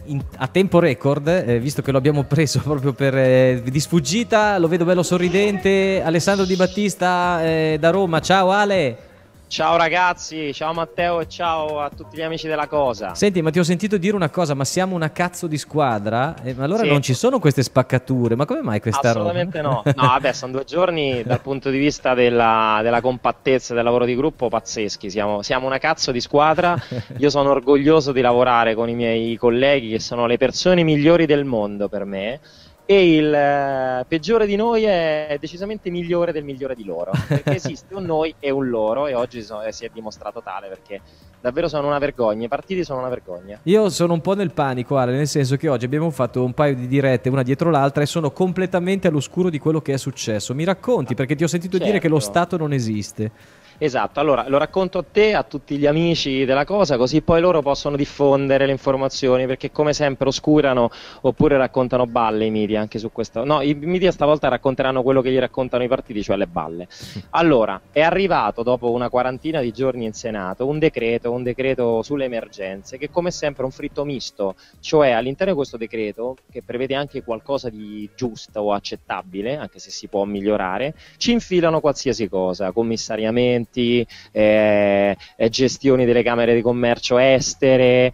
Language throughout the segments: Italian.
a tempo record, visto che lo abbiamo preso proprio di sfuggita. Lo vedo bello sorridente. Alessandro Di Battista da Roma. Ciao Ale. Ciao ragazzi, ciao Matteo e ciao a tutti gli amici della Cosa. Senti, ma ti ho sentito dire una cosa, ma siamo una cazzo di squadra? Ma allora Sì, non ci sono queste spaccature? Ma come mai questa roba? assolutamente no. No, vabbè, sono 2 giorni dal punto di vista della compattezza del lavoro di gruppo pazzeschi. Siamo una cazzo di squadra. Io sono orgoglioso di lavorare con i miei colleghi che sono le persone migliori del mondo per me. E il peggiore di noi è decisamente migliore del migliore di loro, perché esiste un noi e un loro, e oggi si è dimostrato tale, perché davvero sono una vergogna, i partiti sono una vergogna. Io sono un po' nel panico, Ale, nel senso che oggi abbiamo fatto un paio di dirette una dietro l'altra e sono completamente all'oscuro di quello che è successo. Mi racconti, perché ti ho sentito dire che lo Certo. Stato non esiste. Esatto, allora lo racconto a te, a tutti gli amici della Cosa, così poi loro possono diffondere le informazioni, perché come sempre oscurano oppure raccontano balle i media anche su questo. No, i media stavolta racconteranno quello che gli raccontano i partiti, cioè le balle. Allora, è arrivato dopo una quarantina di giorni in Senato un decreto sulle emergenze, che come sempre è un fritto misto, cioè all'interno di questo decreto, che prevede anche qualcosa di giusto o accettabile, anche se si può migliorare, ci infilano qualsiasi cosa, commissariamenti, gestioni delle camere di commercio estere,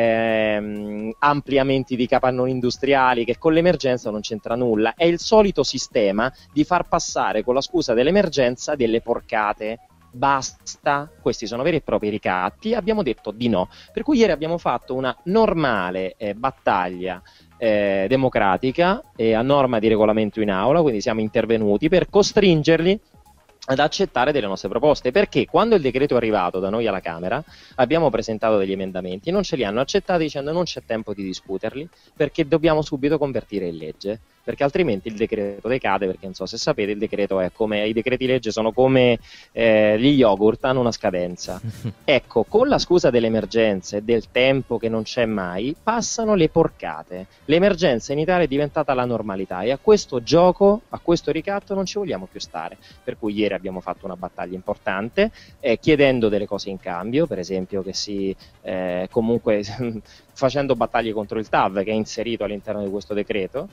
ampliamenti di capannoni industriali, che con l'emergenza non c'entra nulla. È il solito sistema di far passare con la scusa dell'emergenza delle porcate. Basta, questi sono veri e propri ricatti. Abbiamo detto di no, per cui ieri abbiamo fatto una normale battaglia democratica a norma di regolamento in aula, quindi siamo intervenuti per costringerli ad accettare delle nostre proposte, perché quando il decreto è arrivato da noi alla Camera abbiamo presentato degli emendamenti, non ce li hanno accettati dicendo non c'è tempo di discuterli perché dobbiamo subito convertire in legge, perché altrimenti il decreto decade, perché non so se sapete, il decreto è come, i decreti legge sono come gli yogurt, hanno una scadenza. Ecco, con la scusa delle emergenze e del tempo che non c'è mai, passano le porcate. L'emergenza in Italia è diventata la normalità e a questo gioco, a questo ricatto non ci vogliamo più stare, per cui ieri abbiamo fatto una battaglia importante chiedendo delle cose in cambio, per esempio che si comunque facendo battaglie contro il TAV che è inserito all'interno di questo decreto,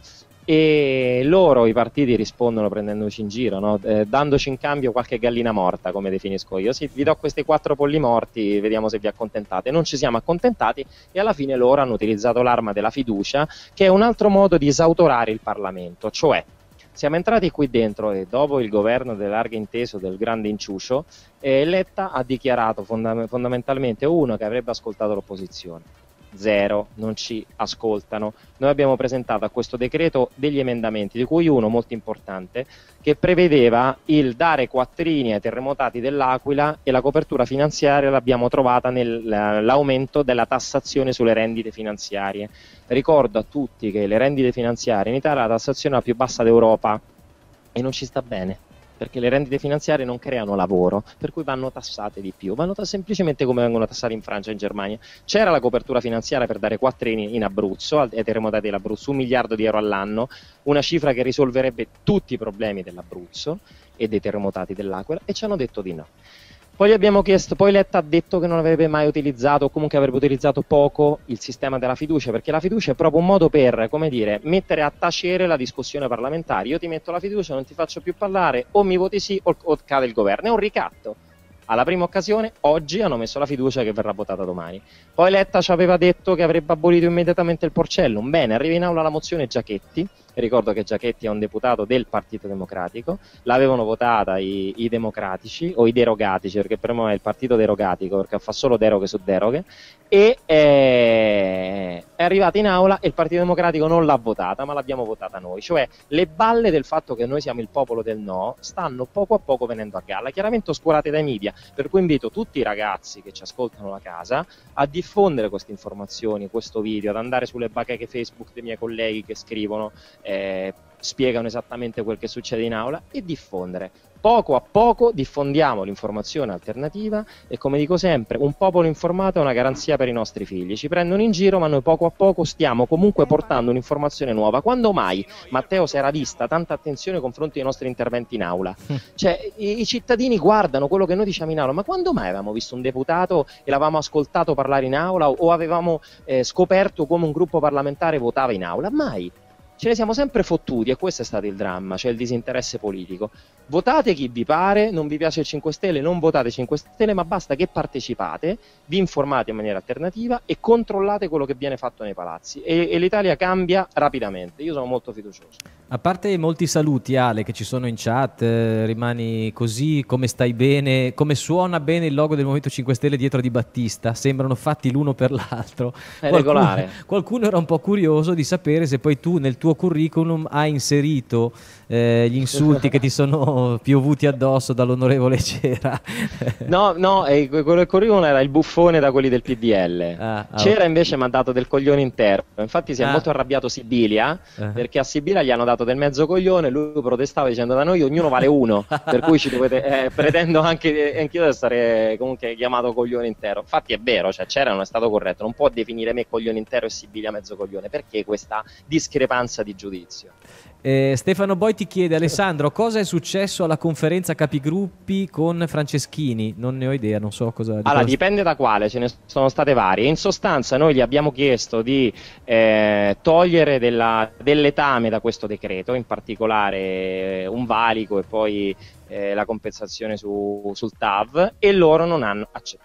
e loro, i partiti, rispondono prendendoci in giro, no? Dandoci in cambio qualche gallina morta, come definisco io. Sì, vi do questi 4 polli morti, vediamo se vi accontentate. Non ci siamo accontentati e alla fine loro hanno utilizzato l'arma della fiducia, che è un altro modo di esautorare il Parlamento, cioè siamo entrati qui dentro e dopo il governo delle larghe inteso del grande inciucio, Letta ha dichiarato fondamentalmente che avrebbe ascoltato l'opposizione. Zero, non ci ascoltano. Noi abbiamo presentato a questo decreto degli emendamenti, di cui uno molto importante, che prevedeva il dare quattrini ai terremotati dell'Aquila, e la copertura finanziaria l'abbiamo trovata nell'aumento della tassazione sulle rendite finanziarie. Ricordo a tutti che le rendite finanziarie in Italia è la tassazione la più bassa d'Europa e non ci sta bene, perché le rendite finanziarie non creano lavoro, per cui vanno tassate di più, vanno semplicemente come vengono tassate in Francia e in Germania. C'era la copertura finanziaria per dare quattrini in Abruzzo, ai terremotati dell'Abruzzo, 1 miliardo di euro all'anno, una cifra che risolverebbe tutti i problemi dell'Abruzzo e dei terremotati dell'Aquila, e ci hanno detto di no. Poi gli abbiamo chiesto, poi Letta ha detto che non avrebbe mai utilizzato, o comunque avrebbe utilizzato poco, il sistema della fiducia, perché la fiducia è proprio un modo per, come dire, mettere a tacere la discussione parlamentare. Io ti metto la fiducia, non ti faccio più parlare, o mi voti sì o cade il governo. È un ricatto. Alla prima occasione, oggi hanno messo la fiducia che verrà votata domani. Poi Letta ci aveva detto che avrebbe abolito immediatamente il Porcellum. Bene, arriva in aula la mozione Giachetti. Ricordo che Giachetti è un deputato del Partito Democratico, l'avevano votata i democratici o i derogatici, perché per me è il partito derogatico, perché fa solo deroghe su deroghe, e è arrivata in aula e il Partito Democratico non l'ha votata, ma l'abbiamo votata noi. Cioè le balle del fatto che noi siamo il popolo del no stanno poco a poco venendo a galla, chiaramente oscurate dai media, per cui invito tutti i ragazzi che ci ascoltano a casa a diffondere queste informazioni, questo video, ad andare sulle bacheche Facebook dei miei colleghi che scrivono, spiegano esattamente quel che succede in aula, e diffondere. poco a poco diffondiamo l'informazione alternativa e, come dico sempre, un popolo informato è una garanzia per i nostri figli. Ci prendono in giro, ma noi poco a poco stiamo comunque portando un'informazione nuova. Quando mai, Matteo, si era vista tanta attenzione nei confronti dei nostri interventi in aula? Cioè, i cittadini guardano quello che noi diciamo in aula, ma quando mai avevamo visto un deputato e l'avevamo ascoltato parlare in aula, o avevamo scoperto come un gruppo parlamentare votava in aula? Mai. Ce ne siamo sempre fottuti, e questo è stato il dramma, cioè il disinteresse politico. Votate chi vi pare, non vi piace il 5 Stelle, non votate 5 Stelle, ma basta che partecipate, vi informate in maniera alternativa e controllate quello che viene fatto nei palazzi. E l'Italia cambia rapidamente, io sono molto fiducioso. A parte molti saluti, Ale, che ci sono in chat, rimani così, come stai bene, come suona bene il logo del Movimento 5 Stelle dietro Di Battista, sembrano fatti l'uno per l'altro. È regolare. Qualcuno era un po' curioso di sapere se poi tu nel tuo curriculum hai inserito gli insulti che ti sono piovuti addosso dall'onorevole Cera. No, quello del curriculum era il buffone da quelli del PDL. Cera invece mi ha dato del coglione intero. Infatti si è molto arrabbiato Sibilia, perché a Sibilia gli hanno dato del mezzo coglione, lui protestava dicendo da noi ognuno vale uno, per cui ci dovete, pretendo anche anch'io di essere comunque chiamato coglione intero. Infatti è vero, cioè Cera non è stato corretto, non può definire me coglione intero e Sibilia mezzo coglione. Perché questa discrepanza di giudizio? Stefano Boi ti chiede: Alessandro, cosa è successo alla conferenza capigruppi con Franceschini? Non ne ho idea, non so cosa. Allora, dipende da quale, ce ne sono state varie. In sostanza noi gli abbiamo chiesto di togliere dell'etame da questo decreto, in particolare un valico e poi la compensazione sul TAV, e loro non hanno accettato.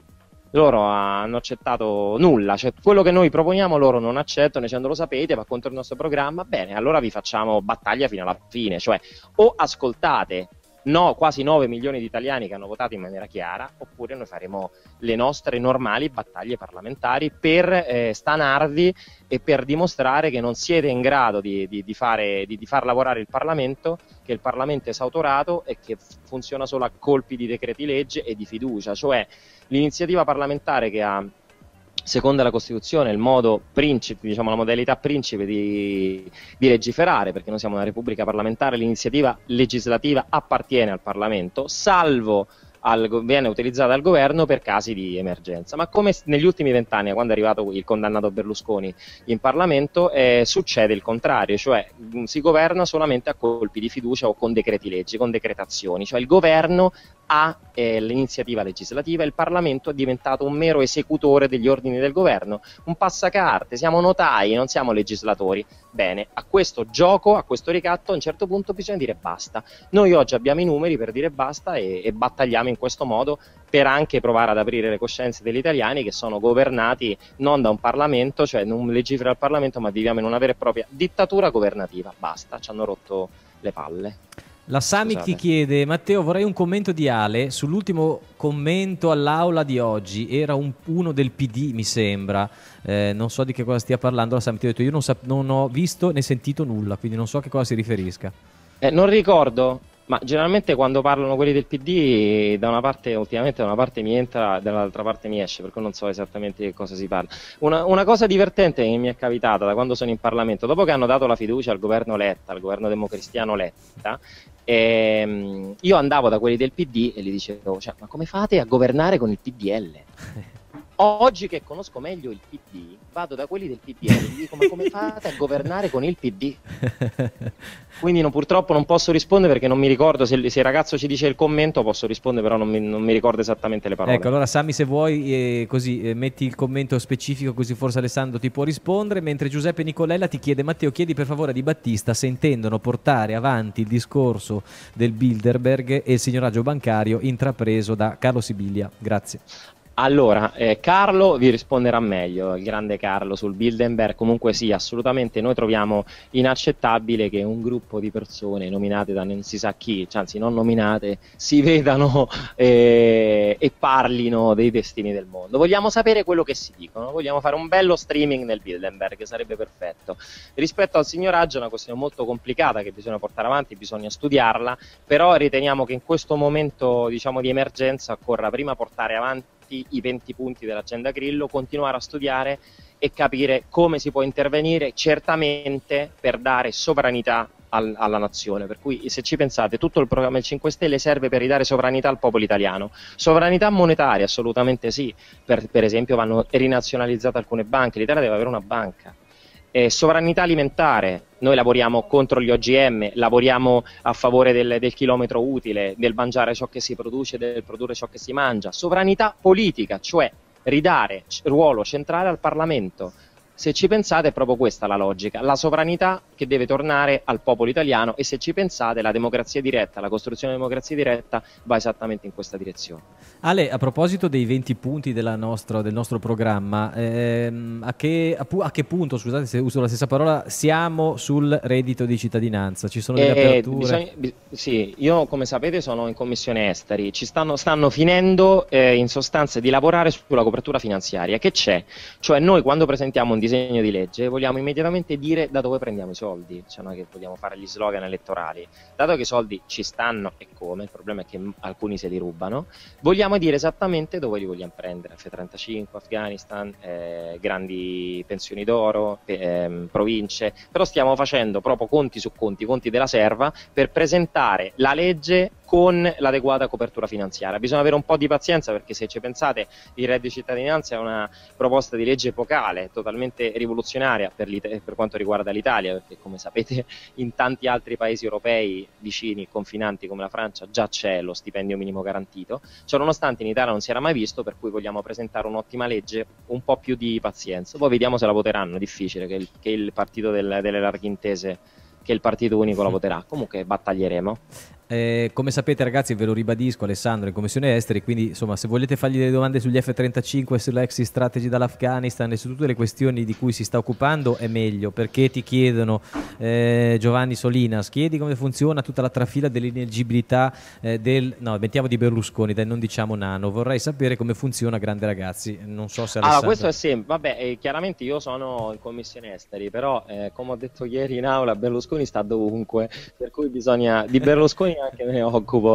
Loro hanno accettato nulla, cioè quello che noi proponiamo loro non accettano, dicendo lo sapete, va contro il nostro programma. Bene, allora vi facciamo battaglia fino alla fine, cioè o ascoltate quasi 9 milioni di italiani che hanno votato in maniera chiara, oppure noi faremo le nostre normali battaglie parlamentari per stanarvi e per dimostrare che non siete in grado di far lavorare il Parlamento, che il Parlamento è esautorato e che funziona solo a colpi di decreti legge e di fiducia. Cioè l'iniziativa parlamentare che ha, secondo la Costituzione, il modo principe, diciamo la modalità principe di legiferare, perché noi siamo una repubblica parlamentare, l'iniziativa legislativa appartiene al Parlamento, salvo viene utilizzata dal governo per casi di emergenza. Ma come negli ultimi 20 anni, quando è arrivato il condannato Berlusconi in Parlamento, succede il contrario, cioè si governa solamente a colpi di fiducia o con decreti leggi, con decretazioni, cioè il governo ha l'iniziativa legislativa e il Parlamento è diventato un mero esecutore degli ordini del governo, un passacarte, siamo notai, non siamo legislatori. Bene, a questo gioco, a questo ricatto, a un certo punto bisogna dire basta. Noi oggi abbiamo i numeri per dire basta e battagliamo in questo modo per anche provare ad aprire le coscienze degli italiani, che sono governati non da un Parlamento, cioè non legifera il Parlamento, ma viviamo in una vera e propria dittatura governativa. Basta, ci hanno rotto le palle. La Samic ti chiede: Matteo, vorrei un commento di Ale sull'ultimo commento all'aula di oggi. Era uno del PD, mi sembra, non so di che cosa stia parlando. La Samic ti ha detto: io non ho visto né sentito nulla, quindi non so a che cosa si riferisca. Non ricordo, ma generalmente quando parlano quelli del PD, da una parte, ultimamente da una parte mi entra, dall'altra parte mi esce, per cui non so esattamente di che cosa si parla. Una cosa divertente che mi è capitata da quando sono in Parlamento, dopo che hanno dato la fiducia al governo Letta, al governo democristiano Letta, io andavo da quelli del PD e gli dicevo: cioè, ma come fate a governare con il PDL? Oggi che conosco meglio il PD, vado da quelli del PDL e gli dico: ma come fate a governare con il PD? Quindi purtroppo non posso rispondere, perché non mi ricordo, se il ragazzo ci dice il commento posso rispondere, però non mi ricordo esattamente le parole. Ecco, allora Sammy, se vuoi così metti il commento specifico, così forse Alessandro ti può rispondere, mentre Giuseppe Nicolella ti chiede: Matteo, chiedi per favore a Di Battista se intendono portare avanti il discorso del Bilderberg e il signoraggio bancario intrapreso da Carlo Sibilia. Grazie. Allora, Carlo vi risponderà meglio, il grande Carlo, sul Bilderberg. Comunque sì, assolutamente noi troviamo inaccettabile che un gruppo di persone nominate da non si sa chi, cioè, anzi non nominate, si vedano e parlino dei destini del mondo. Vogliamo sapere quello che si dicono, vogliamo fare un bello streaming nel Bilderberg, sarebbe perfetto. Rispetto al signoraggio è una questione molto complicata che bisogna portare avanti, bisogna studiarla, però riteniamo che in questo momento, diciamo, di emergenza occorra prima portare avanti i 20 punti dell'agenda Grillo, continuare a studiare e capire come si può intervenire, certamente per dare sovranità alla nazione. Per cui, se ci pensate, tutto il programma del 5 Stelle serve per ridare sovranità al popolo italiano. Sovranità monetaria, assolutamente sì. Per esempio vanno rinazionalizzate alcune banche, l'Italia deve avere una banca. Sovranità alimentare, noi lavoriamo contro gli OGM, lavoriamo a favore del chilometro utile, del mangiare ciò che si produce, del produrre ciò che si mangia. Sovranità politica, cioè ridare ruolo centrale al Parlamento. Se ci pensate è proprio questa la logica, la sovranità che deve tornare al popolo italiano, e se ci pensate la democrazia diretta, la costruzione della democrazia diretta va esattamente in questa direzione. Ale, a proposito dei 20 punti del nostro programma, a che punto, scusate se uso la stessa parola, siamo sul reddito di cittadinanza? Ci sono delle aperture? Sì, io come sapete sono in commissione esteri, stanno finendo in sostanza di lavorare sulla copertura finanziaria. Che c'è? Cioè noi quando presentiamo un disegno di legge vogliamo immediatamente dire da dove prendiamo i soldi, cioè non è che vogliamo fare gli slogan elettorali, dato che i soldi ci stanno e come, il problema è che alcuni se li rubano, vogliamo dire esattamente dove li vogliamo prendere, F-35, Afghanistan, grandi pensioni d'oro, province, però stiamo facendo proprio conti su conti, conti della serva, per presentare la legge con l'adeguata copertura finanziaria. Bisogna avere un po' di pazienza, perché se ci pensate il reddito di cittadinanza è una proposta di legge epocale, totalmente rivoluzionaria per quanto riguarda l'Italia, perché come sapete in tanti altri paesi europei vicini, confinanti come la Francia, già c'è lo stipendio minimo garantito. Ciò nonostante in Italia non si era mai visto, per cui vogliamo presentare un'ottima legge, un po' più di pazienza. Poi vediamo se la voteranno, è difficile che il partito delle larghe intese, che il partito unico la voterà. Comunque battaglieremo. Come sapete ragazzi, ve lo ribadisco, Alessandro in commissione esteri, quindi insomma se volete fargli delle domande sugli F-35, sull'exit strategy dall'Afghanistan e su tutte le questioni di cui si sta occupando è meglio, perché ti chiedono Giovanni Solinas, chiedi come funziona tutta la trafila dell'ineleggibilità no, mettiamo di Berlusconi, dai, non diciamo nano, vorrei sapere come funziona, grande ragazzi, non so se Alessandro... Allora questo è semplice, vabbè, chiaramente io sono in commissione esteri, però come ho detto ieri in aula, Berlusconi sta dovunque, per cui bisogna di Berlusconi anche me ne occupo.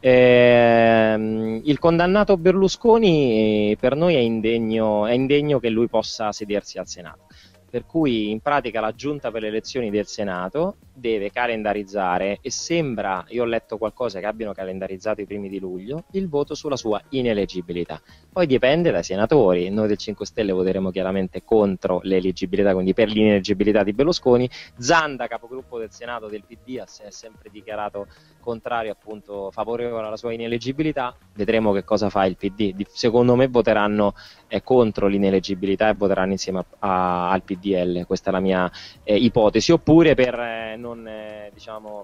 Il condannato Berlusconi per noi è indegno che lui possa sedersi al Senato. Per cui in pratica la giunta per le elezioni del Senato deve calendarizzare, e sembra, io ho letto qualcosa, che abbiano calendarizzato i primi di luglio, il voto sulla sua ineleggibilità. Poi dipende dai senatori, noi del 5 Stelle voteremo chiaramente contro l'eleggibilità, quindi per l'ineleggibilità di Berlusconi. Zanda, capogruppo del Senato del PD, è sempre dichiarato contrario, appunto favorevole alla sua ineleggibilità. Vedremo che cosa fa il PD. Secondo me voteranno contro l'ineleggibilità e voteranno insieme al PDL, questa è la mia ipotesi, oppure per non diciamo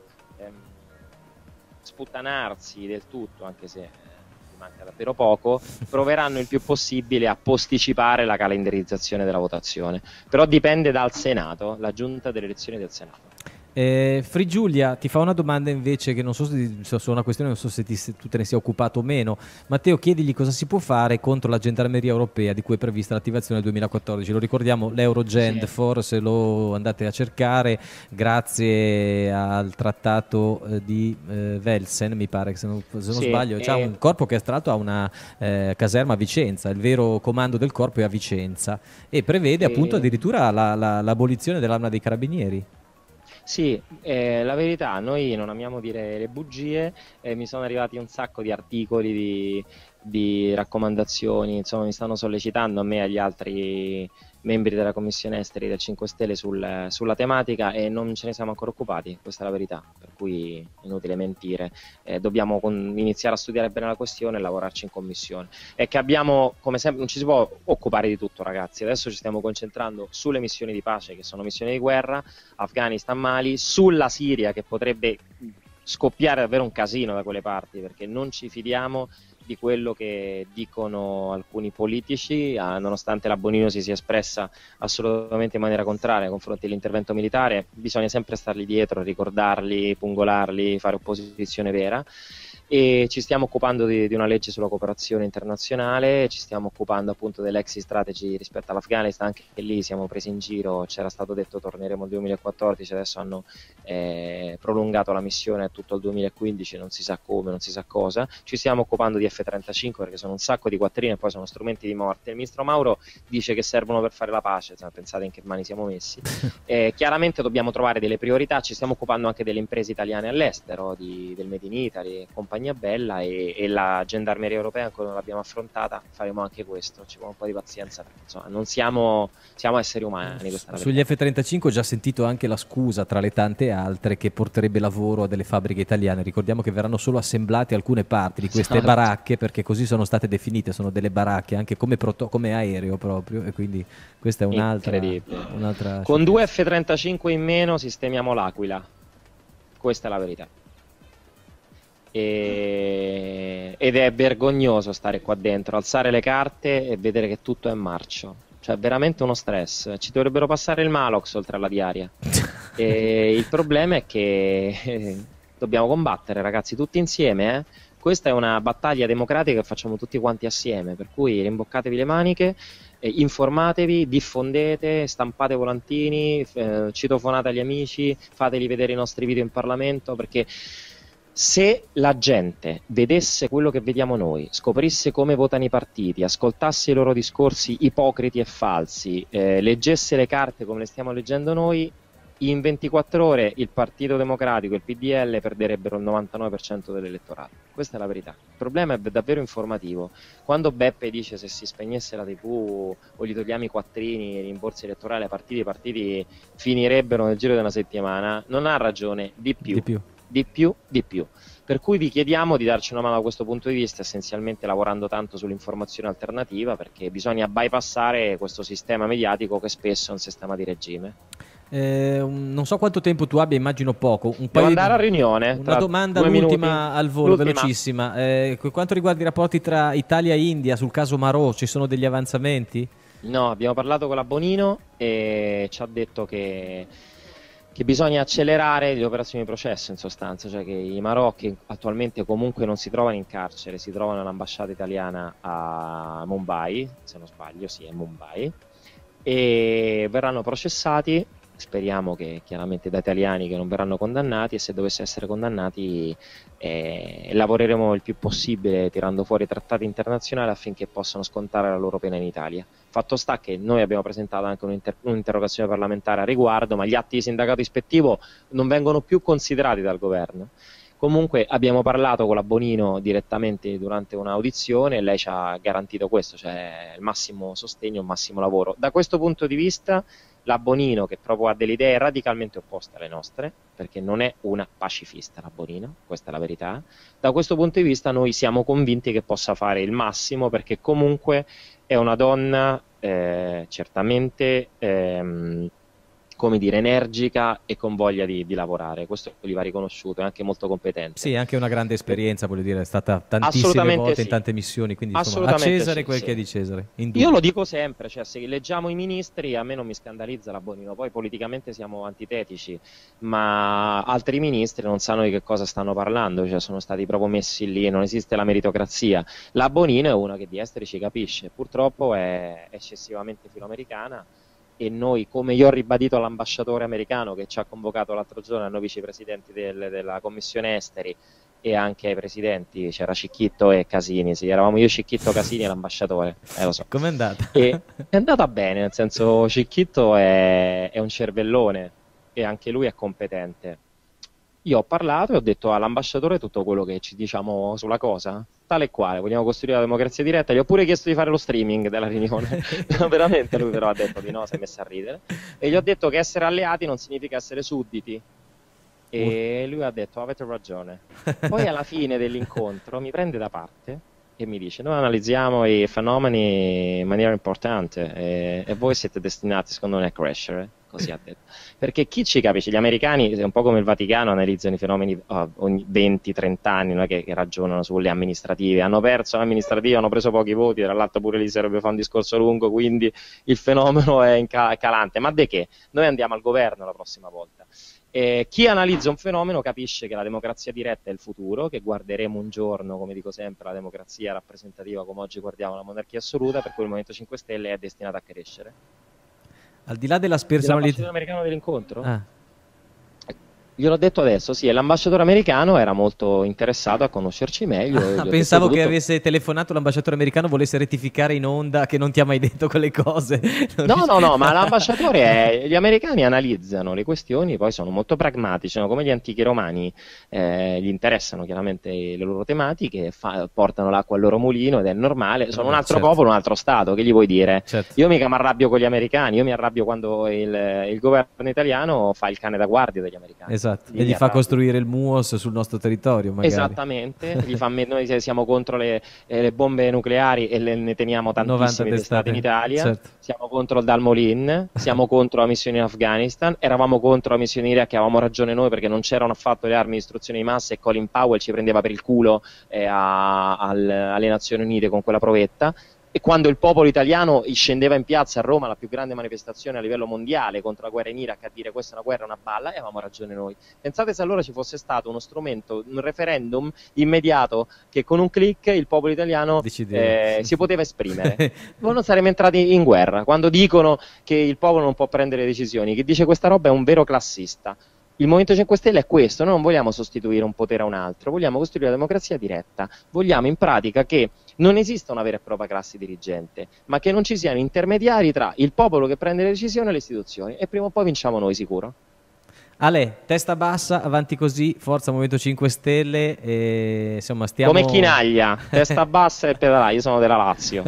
sputtanarsi del tutto, anche se manca davvero poco, proveranno il più possibile a posticipare la calendarizzazione della votazione, però dipende dal Senato, la giunta delle elezioni del Senato. Free Giulia ti fa una domanda invece che non so se su una questione, non so se tu te ne sia occupato o meno. Matteo, chiedigli cosa si può fare contro la gendarmeria europea di cui è prevista l'attivazione nel 2014. Lo ricordiamo, l'Eurogend, se lo andate a cercare, grazie al trattato di Velsen, mi pare, se non sbaglio, c'è un corpo che tra l'altro ha una caserma a Vicenza, il vero comando del corpo è a Vicenza, e prevede appunto addirittura l'abolizione dell'arma dei carabinieri. Sì, la verità, noi non amiamo dire le bugie, mi sono arrivati un sacco di articoli, di raccomandazioni, insomma mi stanno sollecitando a me e agli altri membri della Commissione Esteri del 5 Stelle sulla tematica, e non ce ne siamo ancora occupati, questa è la verità, per cui è inutile mentire. Dobbiamo iniziare a studiare bene la questione e lavorarci in commissione. È che abbiamo, come sempre, non ci si può occupare di tutto ragazzi, adesso ci stiamo concentrando sulle missioni di pace, che sono missioni di guerra, Afghanistan, Mali, sulla Siria, che potrebbe scoppiare davvero un casino da quelle parti, perché non ci fidiamo di quello che dicono alcuni politici, nonostante la Bonino si sia espressa assolutamente in maniera contraria nei confronti dell'intervento militare. Bisogna sempre stargli dietro, ricordarli, pungolarli, fare opposizione vera. e ci stiamo occupando di una legge sulla cooperazione internazionale, ci stiamo occupando appunto dell'exit strategy rispetto all'Afghanistan, anche lì siamo presi in giro, c'era stato detto torneremo nel 2014, adesso hanno prolungato la missione a tutto il 2015, non si sa come, non si sa cosa. Ci stiamo occupando di F-35 perché sono un sacco di quattrini e poi sono strumenti di morte. Il ministro Mauro dice che servono per fare la pace, pensate in che mani siamo messi. Chiaramente dobbiamo trovare delle priorità, ci stiamo occupando anche delle imprese italiane all'estero, del Made in Italy, compagnia bella, e la gendarmeria europea ancora non l'abbiamo affrontata, faremo anche questo, ci vuole un po' di pazienza perché insomma non siamo esseri umani. Sugli F-35 ho già sentito anche la scusa tra le tante altre che porterebbe lavoro a delle fabbriche italiane. Ricordiamo che verranno solo assemblate alcune parti di queste baracche, perché così sono state definite, sono delle baracche anche come aereo proprio, e quindi questa è un'altra con 2 F-35 in meno sistemiamo l'Aquila, questa è la verità. Ed è vergognoso stare qua dentro, alzare le carte e vedere che tutto è in marcio. Cioè veramente uno stress, ci dovrebbero passare il Malox oltre alla diaria. E il problema è che dobbiamo combattere, ragazzi, tutti insieme. Questa è una battaglia democratica che facciamo tutti quanti assieme, per cui rimboccatevi le maniche, informatevi, diffondete, stampate volantini, citofonate agli amici, fateli vedere i nostri video in Parlamento, perché se la gente vedesse quello che vediamo noi, scoprisse come votano i partiti, ascoltasse i loro discorsi ipocriti e falsi, leggesse le carte come le stiamo leggendo noi, in 24 ore il Partito Democratico e il PDL perderebbero il 99% dell'elettorato. Questa è la verità. Il problema è davvero informativo. Quando Beppe dice se si spegnesse la TV o gli togliamo i quattrini e i rimborsi elettorali ai partiti, i partiti finirebbero nel giro di una settimana, non ha ragione, di più. Per cui vi chiediamo di darci una mano da questo punto di vista, essenzialmente lavorando tanto sull'informazione alternativa, perché bisogna bypassare questo sistema mediatico che spesso è un sistema di regime. Non so quanto tempo tu abbia, immagino poco. Devo andare a riunione. Una domanda, l'ultima al volo, velocissima. Quanto riguarda i rapporti tra Italia e India sul caso Marò, ci sono degli avanzamenti? No, abbiamo parlato con la Bonino e ci ha detto che bisogna accelerare le operazioni di processo, in sostanza, cioè che i marocchi attualmente comunque non si trovano in carcere, si trovano all'ambasciata italiana a Mumbai, se non sbaglio, sì, è Mumbai, e verranno processati, speriamo che chiaramente da italiani che non verranno condannati, e se dovesse essere condannati lavoreremo il più possibile tirando fuori trattati internazionali affinché possano scontare la loro pena in Italia. Fatto sta che noi abbiamo presentato anche un'interrogazione parlamentare a riguardo, ma gli atti di sindacato ispettivo non vengono più considerati dal governo. Comunque abbiamo parlato con la Bonino direttamente durante un'audizione e lei ci ha garantito questo, cioè il massimo sostegno, il massimo lavoro. Da questo punto di vista la Bonino, che proprio ha delle idee radicalmente opposte alle nostre, perché non è una pacifista la Bonino, questa è la verità, da questo punto di vista noi siamo convinti che possa fare il massimo, perché comunque è una donna certamente come dire, energica e con voglia di lavorare, questo gli va riconosciuto, è anche molto competente. Sì, anche una grande esperienza, voglio dire, è stata tantissime volte in tante missioni, quindi insomma, a Cesare quel che è di Cesare. Io lo dico sempre, cioè se leggiamo i ministri a me non mi scandalizza la Bonino, poi politicamente siamo antitetici, ma altri ministri non sanno di che cosa stanno parlando, cioè sono stati proprio messi lì, non esiste la meritocrazia. La Bonino è una che di esteri ci capisce, purtroppo è eccessivamente filoamericana, e noi, come io ho ribadito all'ambasciatore americano che ci ha convocato l'altro giorno, a noi vicepresidenti della commissione esteri e anche ai presidenti, c'era Cicchitto e Casini, sì, eravamo io, Cicchitto, Casini e l'ambasciatore, lo so. Com'è andata? È andata bene, nel senso Cicchitto è un cervellone e anche lui è competente. Io ho parlato e ho detto all'ambasciatore tutto quello che ci diciamo sulla cosa, tale e quale, vogliamo costruire la democrazia diretta. Gli ho pure chiesto di fare lo streaming della riunione, veramente lui però ha detto di no, si è messo a ridere, e gli ho detto che essere alleati non significa essere sudditi, e lui ha detto avete ragione. Poi alla fine dell'incontro mi prende da parte e mi dice noi analizziamo i fenomeni in maniera importante e voi siete destinati secondo me a crescere, così ha detto, perché chi ci capisce, gli americani è un po' come il Vaticano, analizzano i fenomeni ogni 20-30 anni, non è che ragionano sulle amministrative, hanno perso l'amministrativa, hanno preso pochi voti, tra l'altro pure lì sarebbe fare un discorso lungo, quindi il fenomeno è calante, ma de che? Noi andiamo al governo la prossima volta Chi analizza un fenomeno capisce che la democrazia diretta è il futuro, che guarderemo un giorno, come dico sempre, la democrazia rappresentativa come oggi guardiamo la monarchia assoluta, per cui il Movimento 5 Stelle è destinato a crescere. Al di là della personalità... L'ambasciatore americano dell'incontro? Ah. Gliel'ho detto adesso, sì, e l'ambasciatore americano era molto interessato a conoscerci meglio. Pensavo che avesse telefonato l'ambasciatore americano, volesse rettificare in onda che non ti ha mai detto quelle cose. No, ma l'ambasciatore gli americani analizzano le questioni, poi sono molto pragmatici, no? Come gli antichi romani, gli interessano chiaramente le loro tematiche, portano l'acqua al loro mulino ed è normale, sono un altro popolo, un altro Stato, che gli vuoi dire? Io mica mi arrabbio con gli americani, io mi arrabbio quando il governo italiano fa il cane da guardia degli americani. Esatto. E gli fa costruire il MUOS sul nostro territorio, magari. Esattamente, noi siamo contro le bombe nucleari e ne teniamo tantissime testate in Italia, certo. Siamo contro il Dalmolin, siamo contro la missione in Afghanistan, eravamo contro la missione in Iraq, avevamo ragione noi perché non c'erano affatto le armi di distruzione di massa e Colin Powell ci prendeva per il culo alle Nazioni Unite con quella provetta. E quando il popolo italiano scendeva in piazza a Roma, la più grande manifestazione a livello mondiale contro la guerra in Iraq, a dire questa è una guerra, una balla, e avevamo ragione noi. Pensate se allora ci fosse stato uno strumento, un referendum immediato che con un click il popolo italiano si poteva esprimere. Noi non saremmo entrati in guerra. Quando dicono che il popolo non può prendere decisioni, chi dice questa roba è un vero classista. Il Movimento 5 Stelle è questo, noi non vogliamo sostituire un potere a un altro, vogliamo costruire la democrazia diretta, vogliamo in pratica che non esista una vera e propria classe dirigente, ma che non ci siano intermediari tra il popolo che prende le decisioni e le istituzioni, e prima o poi vinciamo noi, sicuro. Ale, testa bassa, avanti così, forza Movimento 5 Stelle, e, insomma stiamo... Come Chinaglia, testa bassa e pedalai, io sono della Lazio.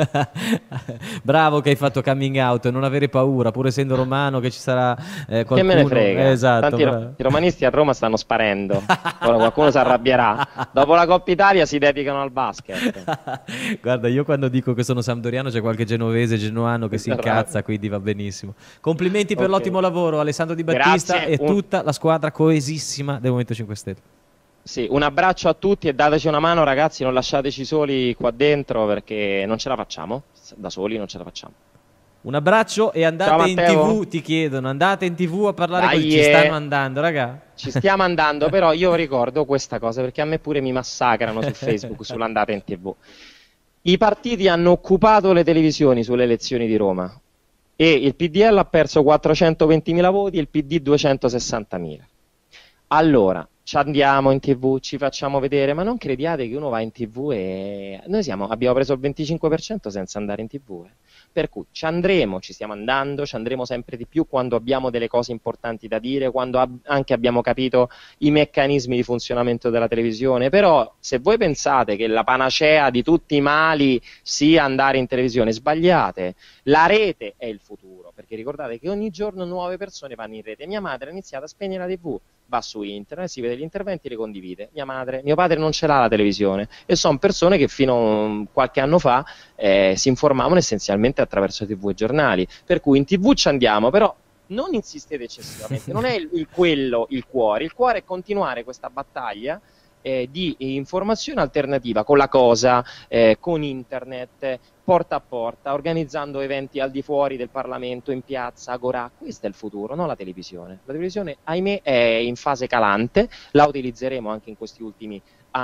Bravo che hai fatto coming out, non avere paura, pur essendo romano che ci sarà qualcuno... Che me ne frega, esatto, tanti romanisti a Roma stanno sparendo, ora qualcuno si arrabbierà, dopo la Coppa Italia si dedicano al basket. Guarda, io quando dico che sono sampdoriano c'è qualche genovese, genoano che si incazza, quindi va benissimo. Complimenti per l'ottimo lavoro, Alessandro Di Battista. Grazie, e tutta la squadra coesissima del Movimento 5 Stelle. Sì, un abbraccio a tutti e dateci una mano, ragazzi, non lasciateci soli qua dentro perché non ce la facciamo, da soli non ce la facciamo. Un abbraccio e andate in TV, ti chiedono, andate in TV a parlare con ci stanno andando, raga. Ci stiamo andando, però io ricordo questa cosa perché a me pure mi massacrano su Facebook sull'andata in TV. I partiti hanno occupato le televisioni sulle elezioni di Roma. E il PDL ha perso 420.000 voti e il PD 260.000. Allora, ci andiamo in TV, ci facciamo vedere, ma non crediate che uno va in TV e... Noi abbiamo preso il 25% senza andare in TV. Per cui ci andremo, ci stiamo andando, ci andremo sempre di più quando abbiamo delle cose importanti da dire, quando anche abbiamo capito i meccanismi di funzionamento della televisione. Però se voi pensate che la panacea di tutti i mali sia andare in televisione, sbagliate. La rete è il futuro, perché ricordate che ogni giorno nuove persone vanno in rete. Mia madre ha iniziato a spegnere la TV, va su internet, si vede gli interventi e li condivide. Mio padre non ce l'ha la televisione e sono persone che fino a qualche anno fa si informavano essenzialmente attraverso TV e giornali. Per cui in TV ci andiamo, però non insistete eccessivamente, non è il cuore. Il cuore è continuare questa battaglia di informazione alternativa con la Cosa, con internet, porta a porta, organizzando eventi al di fuori del Parlamento, in piazza, agorà. Questo è il futuro, non la televisione. La televisione, ahimè, è in fase calante, la utilizzeremo anche in questi ultimi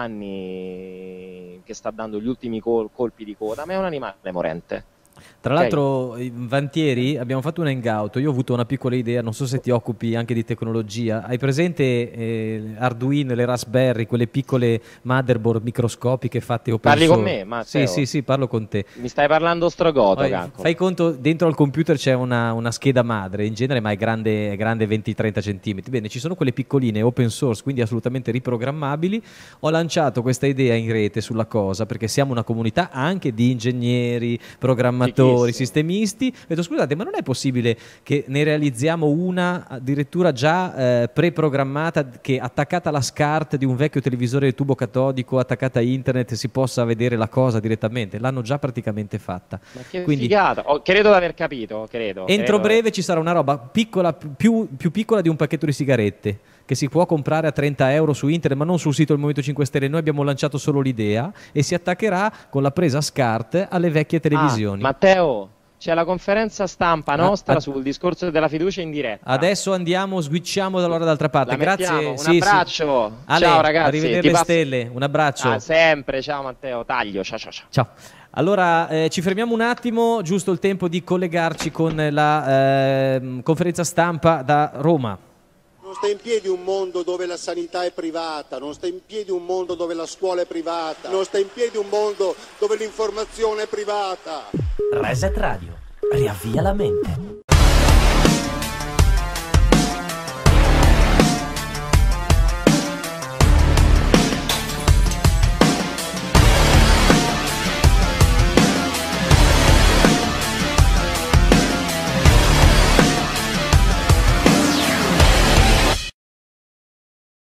anni che sta dando gli ultimi colpi di coda, ma è un animale morente. Tra l'altro, Vantieri, abbiamo fatto un hangout, io ho avuto una piccola idea, non so se ti occupi anche di tecnologia, hai presente Arduino, le Raspberry, quelle piccole motherboard microscopiche fatte open source? Parli con me, Matteo? Sì, parlo con te. Mi stai parlando strogoto, fai conto, dentro al computer c'è una scheda madre, in genere ma è grande 20-30 cm. Bene, ci sono quelle piccoline open source, quindi assolutamente riprogrammabili. Ho lanciato questa idea in rete sulla Cosa, perché siamo una comunità anche di ingegneri, programmatori, sistemisti. Ho detto, scusate, ma non è possibile che ne realizziamo una addirittura già preprogrammata, che attaccata alla SCART di un vecchio televisore di tubo catodico, attaccata a internet, si possa vedere la Cosa direttamente? L'hanno già praticamente fatta. Ma che figata! Credo di aver capito, entro breve ci sarà una roba piccola, più piccola di un pacchetto di sigarette, che si può comprare a 30 euro su internet, ma non sul sito del Movimento 5 Stelle. Noi abbiamo lanciato solo l'idea e si attaccherà con la presa SCART alle vecchie televisioni. Matteo, C'è la conferenza stampa nostra sul discorso della fiducia in diretta. Adesso andiamo, switchiamo dall'altra parte. Grazie. Un abbraccio. Ale, ciao ragazzi. Arrivederci le stelle. Un abbraccio. Sempre. Ciao Matteo. Taglio. Ciao. Allora, ci fermiamo un attimo, giusto il tempo di collegarci con la conferenza stampa da Roma. Non sta in piedi un mondo dove la sanità è privata, non sta in piedi un mondo dove la scuola è privata, non sta in piedi un mondo dove l'informazione è privata. Reset Radio, riavvia la mente.